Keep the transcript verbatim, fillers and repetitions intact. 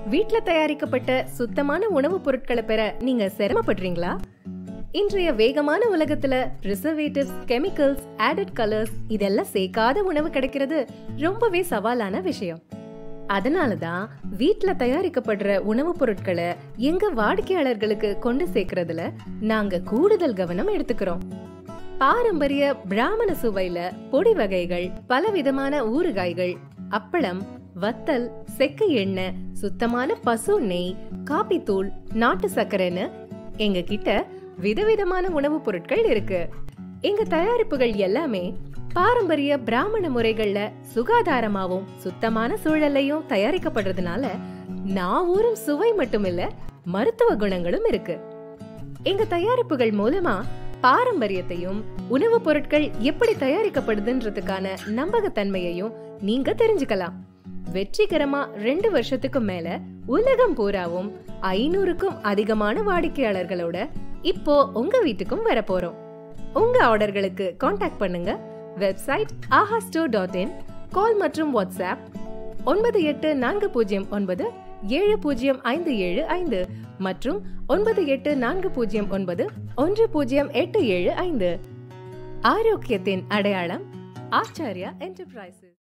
வீட்ல தயாரிக்கப்பட்ட சுத்தமான உணவுப் பொருட்களை பெற நீங்க சிரமப்படுறீங்களா? இன்றைய வேகமான உலகத்துல ப்ரிசர்வேட்டிவ்ஸ், கெமிக்கல்ஸ், ஆடட் கலர்ஸ் இதெல்லாம் சேர்க்காத உணவு கிடைக்கிறது ரொம்பவே சவாலான விஷயம். அதனாலதான் வீட்ல தயாரிக்கப்படுற உணவுப் பொருட்களை எங்க வாடிக்கையாளர்களுக்கு கொண்டு சேர்க்கறதுல நாங்க கூடுதல் கவனம் எடுத்துக்கிறோம். பாரம்பரிய பிராமண சுவையில பொடி வகைகள், பலவிதமான ஊறுகாய்கள், அப்பளம், வத்தல், செக்கு எண்ணெய், சுத்தமான பசு நெய், காபி தூள், நாட்டு சர்க்கரைன்னு எங்க கிட்ட விதவிதமான உணவுப் பொருட்கள் இருக்கு. எங்க தயாரிப்புகள் எல்லாமே பாரம்பரிய பிராமண முறைகள்ல சுகாதாரமாவும் சுத்தமான சூழலையும் தயாரிக்கப்படுறதுனால நான் ஊரும் சுவை மட்டுமில்ல, மருத்துவ குணங்களும் இருக்கு. எங்க தயாரிப்புகள் மூலமா பாரம்பரியத்தையும் உணவுப் பொருட்கள் எப்படி தயாரிக்கப்படுதுன்றதுக்கான நம்பகத்தன்மையையும் நீங்க தெரிஞ்சுக்கலாம். வெற்றிகரமா ரெண்டு வருஷத்துக்கு மேல உலகம் பூராவும் ஐநூறுக்கும் அதிகமான வாடிக்கையாளர்களோட இப்போ உங்க வீட்டுக்கும் வர போறோம். உங்க ஆர்டர்களுக்கு கான்டாக்ட் பண்ணுங்க. Website Aaha store dot in, call மற்றும் வாட்ஸ்அப் ஒன்பது எட்டு நான்கு பூஜ்ஜியம் ஒன்பது ஏழு பூஜ்ஜியம் ஐந்து ஏழு ஐந்து மற்றும் ஒன்பது எட்டு நான்கு பூஜ்ஜியம் ஒன்பது ஒன்று பூஜ்ஜியம் எட்டு ஏழு ஐந்து. ஆரோக்கியத்தின் அடையாளம் ஆச்சாரியா என்டர்பிரைசஸ்.